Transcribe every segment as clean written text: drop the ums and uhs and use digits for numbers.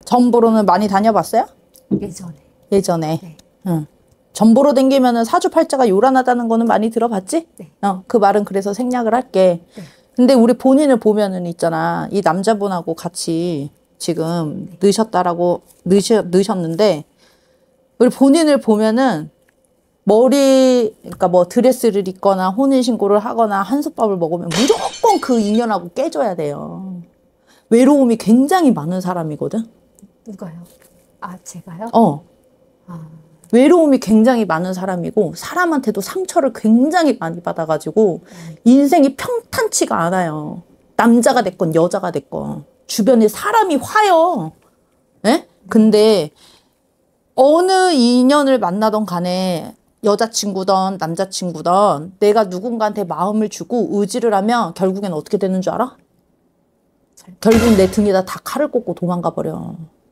점 보러는 많이 다녀봤어요? 예전에. 예전에. 네. 응. 점 보러 댕기면은 사주팔자가 요란하다는 거는 많이 들어봤지? 네. 그 말은 그래서 생략을 할게. 네. 근데 우리 본인을 보면은 있잖아. 이 남자분하고 같이 지금 넣으셨는데, 우리 본인을 보면은 그러니까 뭐 드레스를 입거나 혼인신고를 하거나 한솥밥을 먹으면 무조건 그 인연하고 깨져야 돼요. 외로움이 굉장히 많은 사람이거든. 누가요? 아, 제가요? 아. 외로움이 굉장히 많은 사람이고 사람한테도 상처를 굉장히 많이 받아가지고 인생이 평탄치가 않아요. 남자가 됐건 여자가 됐건 주변에 사람이 화요. 예? 근데 어느 인연을 만나던 간에 여자친구든 남자친구든 내가 누군가한테 마음을 주고 의지를 하면 결국엔 어떻게 되는 줄 알아? 결국 내 등에다 다 칼을 꽂고 도망가 버려.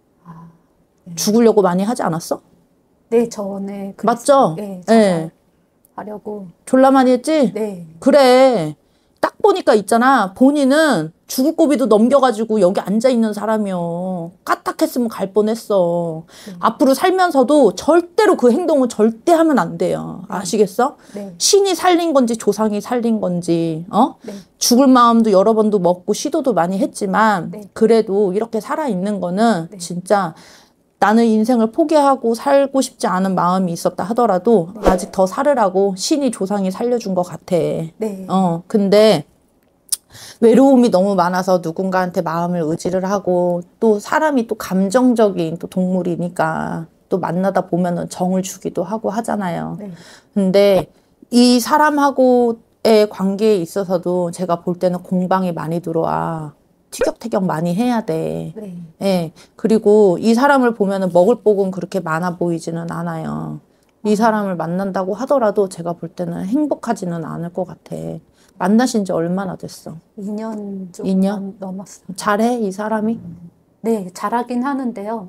네. 죽으려고 많이 하지 않았어? 네, 전에. 맞죠? 네, 네. 하려고. 졸라 많이 했지? 네. 그래. 딱 보니까 있잖아. 본인은 죽을 고비도 넘겨가지고 여기 앉아있는 사람이요. 까딱했으면 갈 뻔했어. 앞으로 살면서도 절대로 그 행동은 절대 하면 안 돼요. 아시겠어? 네. 신이 살린 건지 조상이 살린 건지 네. 죽을 마음도 여러 번도 먹고 시도도 많이 했지만 네. 그래도 이렇게 살아있는 거는 네. 진짜 나는 인생을 포기하고 살고 싶지 않은 마음이 있었다 하더라도 아직 더 살으라고 신이 조상이 살려준 것 같아. 네. 근데 외로움이 너무 많아서 누군가한테 마음을 의지를 하고 또 사람이 또 감정적인 또 동물이니까 또 만나다 보면은 정을 주기도 하고 하잖아요. 네. 근데 이 사람하고의 관계에 있어서도 제가 볼 때는 공방이 많이 들어와. 티격태격 많이 해야 돼. 네. 예. 그리고 이 사람을 보면은 먹을 복은 그렇게 많아 보이지는 않아요. 이 사람을 만난다고 하더라도 제가 볼 때는 행복하지는 않을 것 같아. 만나신 지 얼마나 됐어? 2년 좀 2년? 넘었어요. 잘해, 이 사람이? 네, 잘하긴 하는데요.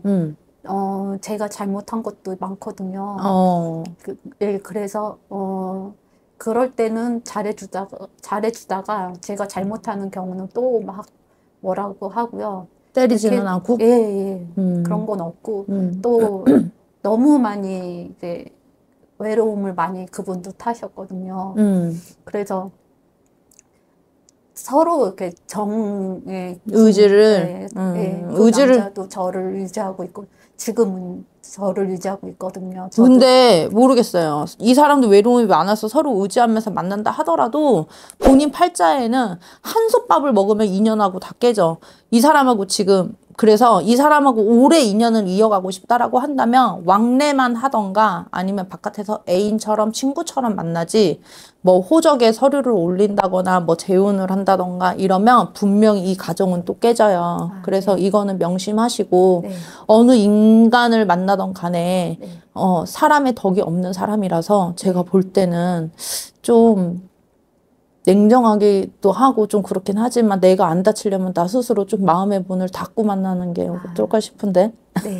제가 잘못한 것도 많거든요. 그래서, 그럴 때는 잘해주다가 제가 잘못하는 경우는 또 막 뭐라고 하고요. 때리지는 이렇게, 않고? 예. 그런 건 없고, 또 너무 많이 이제 외로움을 많이 그분도 타셨거든요. 그래서 서로 이렇게 의지를, 그 남자도 저를 유지하고 있고, 지금은 저를 유지하고 있거든요. 저도. 근데 모르겠어요. 이 사람도 외로움이 많아서 서로 의지하면서 만난다 하더라도 본인 팔자에는 한솥밥을 먹으면 인연하고 다 깨져. 이 사람하고 지금 그래서 이 사람하고 오래 인연을 이어가고 싶다라고 한다면 왕래만 하던가 아니면 바깥에서 애인처럼 친구처럼 만나지 뭐 호적에 서류를 올린다거나 뭐 재혼을 한다던가 이러면 분명히 이 가정은 또 깨져요. 그래서 이거는 명심하시고 네. 어느 인간을 만나던 간에 네. 사람의 덕이 없는 사람이라서 제가 볼 때는 좀 냉정하기도 하고 좀 그렇긴 하지만 내가 안 다치려면 나 스스로 좀 마음의 문을 닫고 만나는 게 어떨까 싶은데. 네.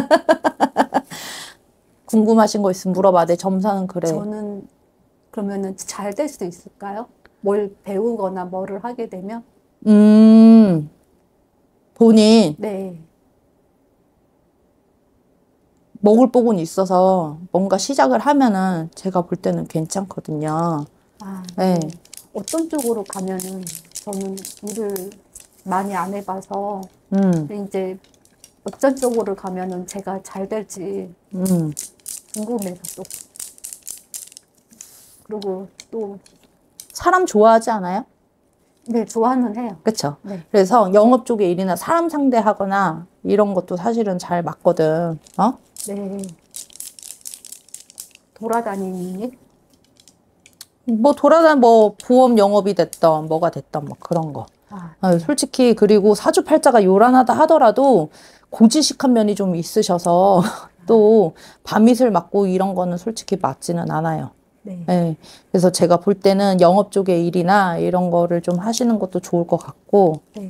궁금하신 거 있으면 물어봐. 내 점사는 그래. 저는 그러면은 잘 될 수 있을까요? 뭘 배우거나 뭐를 하게 되면? 본인 네. 먹을 복은 있어서 뭔가 시작을 하면은 제가 볼 때는 괜찮거든요. 네. 네. 어떤 쪽으로 가면은 저는 일을 많이 안 해봐서 이제 어떤 쪽으로 가면은 제가 잘 될지 궁금해서 또. 그리고 또 사람 좋아하지 않아요? 네, 좋아는 해요. 그쵸? 네. 그래서 영업 쪽의 일이나 사람 상대하거나 이런 것도 사실은 잘 맞거든. 네. 돌아다니는 일? 뭐 보험 영업이 됐던 뭐가 됐던 뭐 그런 거. 솔직히 그리고 사주팔자가 요란하다 하더라도 고지식한 면이 좀 있으셔서 또 밤이슬 맞고 이런 거는 솔직히 맞지는 않아요. 네. 네. 그래서 제가 볼 때는 영업 쪽의 일이나 이런 거를 좀 하시는 것도 좋을 것 같고 네.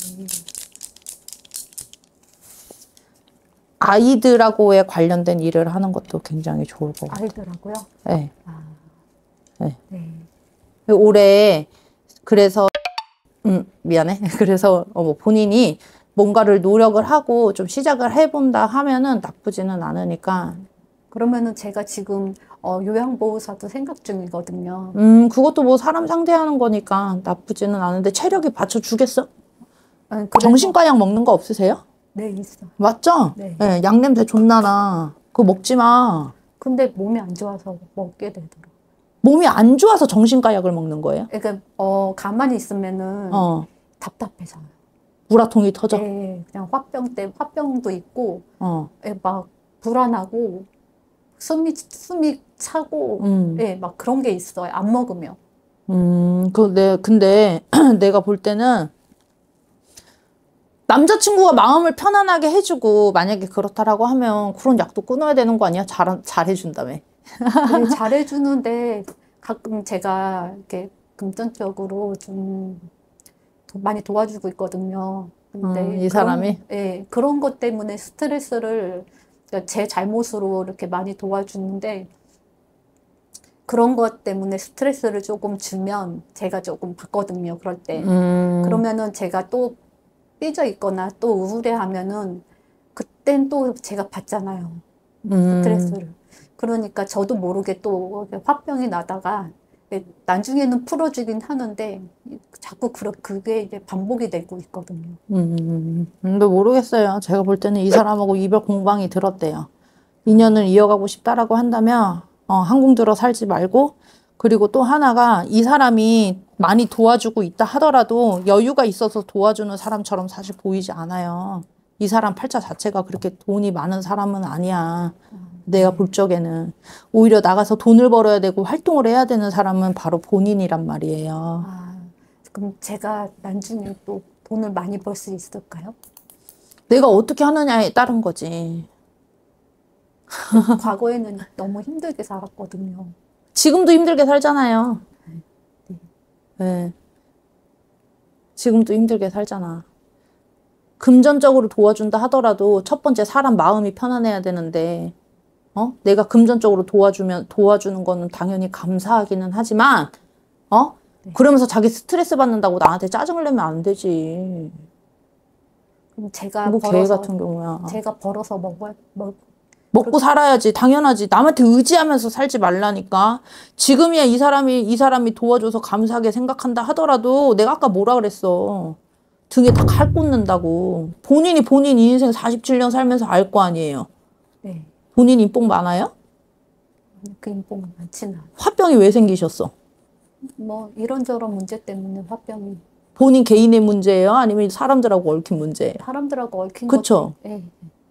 아이들하고의 관련된 일을 하는 것도 굉장히 좋을 것 같아요. 아이들하고요? 네. 네. 네. 올해 그래서 미안해. 그래서 뭐 본인이 뭔가를 노력을 하고 좀 시작을 해본다 하면은 나쁘지는 않으니까. 그러면은 제가 지금 요양보호사도 생각 중이거든요. 그것도 뭐 사람 상대하는 거니까 나쁘지는 않은데 체력이 받쳐주겠어? 아니, 그래서 정신과 약 먹는 거 없으세요? 네, 있어. 맞죠? 네. 네, 약 냄새 존나 나. 그거 먹지 마. 근데 몸이 안 좋아서 먹게 되더라고요. 몸이 안 좋아서 정신과 약을 먹는 거예요? 그러니까 가만히 있으면은 답답해져요. 우라통이 터져. 네, 그냥 화병도 있고 어. 막 불안하고 숨이 차고 예, 막 그런 게 있어요. 안 먹으면. 근데 내가 볼 때는 남자친구가 마음을 편안하게 해주고 만약에 그렇다라고 하면 그런 약도 끊어야 되는 거 아니야? 잘해준다며. 네, 잘해주는데 가끔 제가 이렇게 금전적으로 좀 많이 도와주고 있거든요. 근데 이 사람이? 예, 그런 것 때문에 스트레스를 그러니까 제 잘못으로 이렇게 많이 도와주는데 그런 것 때문에 스트레스를 조금 주면 제가 조금 받거든요. 그럴 때. 그러면은 제가 또 삐져 있거나 또 우울해하면은 그땐 또 제가 받잖아요. 스트레스를. 그러니까 저도 모르게 또 화병이 나다가 나중에는 풀어주긴 하는데 자꾸 그게 이제 반복이 되고 있거든요. 근데 모르겠어요. 제가 볼 때는 이 사람하고 이별 공방이 들었대요. 인연을 이어가고 싶다라고 한다면 한국 들어 살지 말고, 그리고 또 하나가 이 사람이 많이 도와주고 있다 하더라도 여유가 있어서 도와주는 사람처럼 사실 보이지 않아요. 이 사람 팔자 자체가 그렇게 돈이 많은 사람은 아니야. 내가 볼 적에는. 오히려 나가서 돈을 벌어야 되고 활동을 해야 되는 사람은 바로 본인이란 말이에요. 그럼 제가 나중에 또 돈을 많이 벌 수 있을까요? 내가 어떻게 하느냐에 따른 거지. 과거에는 너무 힘들게 살았거든요. 지금도 힘들게 살잖아요. 네. 지금도 힘들게 살잖아. 금전적으로 도와준다 하더라도 첫 번째 사람 마음이 편안해야 되는데, 내가 금전적으로 도와주는 거는 당연히 감사하기는 하지만, 네. 그러면서 자기 스트레스 받는다고 나한테 짜증을 내면 안 되지. 그럼 제가 뭐 개 같은 경우야. 제가 벌어서 먹고 살아야지. 당연하지. 남한테 의지하면서 살지 말라니까. 지금이야 이 사람이 도와줘서 감사하게 생각한다 하더라도 내가 아까 뭐라 그랬어. 등에 다 칼 꽂는다고. 본인이 본인 인생 47년 살면서 알 거 아니에요. 네. 본인 인복 많아요? 그 인복은 많지는 않아요. 화병이 왜 생기셨어? 뭐 이런저런 문제 때문에 화병이. 본인 개인의 문제예요? 아니면 사람들하고 얽힌 문제예요? 사람들하고 얽힌 그쵸? 네.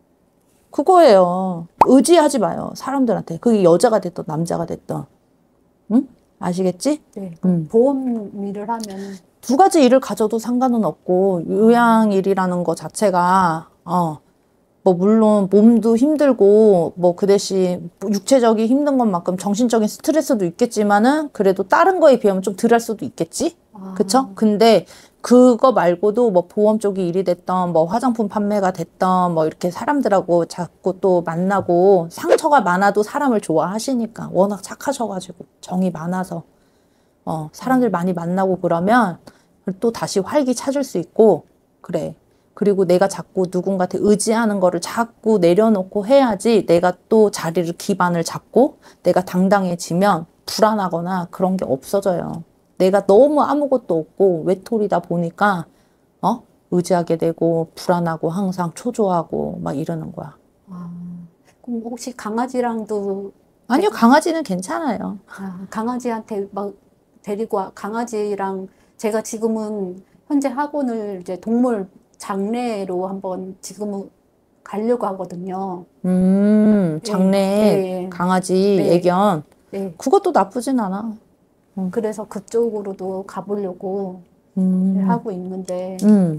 그거예요. 의지하지 마요. 사람들한테. 그게 여자가 됐든 남자가 됐든. 응? 아시겠지? 네. 보험 일을 하면 두 가지 일을 가져도 상관은 없고, 요양일이라는 거 자체가, 뭐, 물론 몸도 힘들고, 뭐, 그 대신 육체적인 힘든 것만큼 정신적인 스트레스도 있겠지만은, 그래도 다른 거에 비하면 좀 덜 할 수도 있겠지? 그쵸? 근데, 그거 말고도 뭐 보험 쪽이 일이 됐던, 뭐 화장품 판매가 됐던, 뭐 이렇게 사람들하고 자꾸 또 만나고, 상처가 많아도 사람을 좋아하시니까, 워낙 착하셔가지고, 정이 많아서. 사람들 많이 만나고 그러면 또 다시 활기 찾을 수 있고, 그래. 그리고 내가 자꾸 누군가한테 의지하는 거를 자꾸 내려놓고 해야지 내가 또 자리를, 기반을 잡고 내가 당당해지면 불안하거나 그런 게 없어져요. 내가 너무 아무것도 없고 외톨이다 보니까, 의지하게 되고 불안하고 항상 초조하고 막 이러는 거야. 그럼 혹시 강아지랑도 아니요, 강아지는 괜찮아요. 강아지한테 막 데리고 강아지랑 제가 지금은 현재 학원을 이제 동물 장례로 한번 지금은 가려고 하거든요. 장례, 네. 강아지, 네. 애견. 네. 그것도 나쁘진 않아. 그래서 그쪽으로도 가보려고 하고 있는데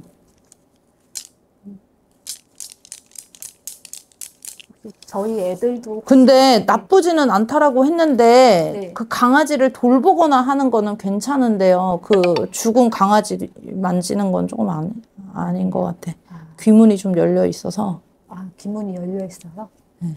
저희 애들도 근데 나쁘지는 않다라고 했는데, 네. 그 강아지를 돌보거나 하는 거는 괜찮은데요. 그 죽은 강아지 만지는 건 조금 아닌 것 같아. 귀문이 좀 열려 있어서. 귀문이 열려 있어요? 네.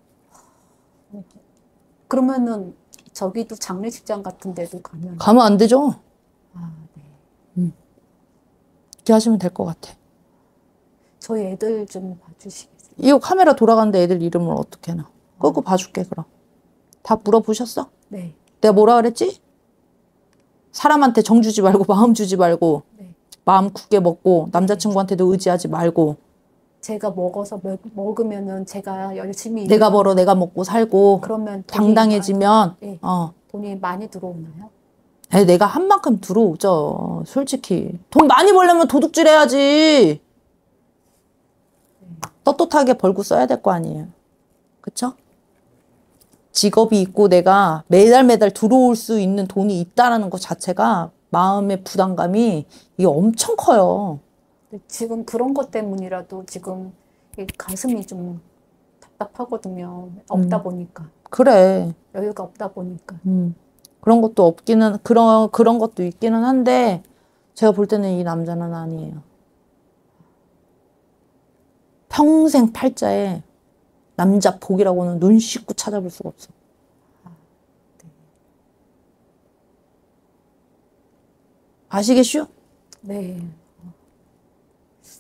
그러면은 저기도 장례식장 같은 데도 가면 안 되죠? 네. 이렇게 하시면 될 것 같아. 저희 애들 좀 봐주시겠어요? 이거 카메라 돌아가는데 애들 이름을 어떻게 해놔? 끄고 봐줄게 그럼. 다 물어보셨어? 네. 내가 뭐라 그랬지? 사람한테 정 주지 말고 마음 주지 말고 네. 마음 굳게 먹고 남자친구한테도 의지하지 말고 제가 먹어서 먹으면은 제가 열심히 내가 벌어 내가 먹고 살고 그러면 당당해지면 네. 어. 돈이 많이 들어오나요? 내가 한 만큼 들어오죠. 솔직히. 돈 많이 벌려면 도둑질 해야지. 떳떳하게 벌고 써야 될 거 아니에요. 그쵸? 직업이 있고 내가 매달 들어올 수 있는 돈이 있다라는 것 자체가 마음의 부담감이 이게 엄청 커요. 지금 그런 것 때문이라도 지금 이 가슴이 좀 답답하거든요. 없다 보니까. 그래. 여유가 없다 보니까. 그런 것도 없기는, 그런 것도 있기는 한데, 제가 볼 때는 이 남자는 아니에요. 평생 팔자에 남자 복이라고는 눈 씻고 찾아볼 수가 없어. 아시겠슈? 네.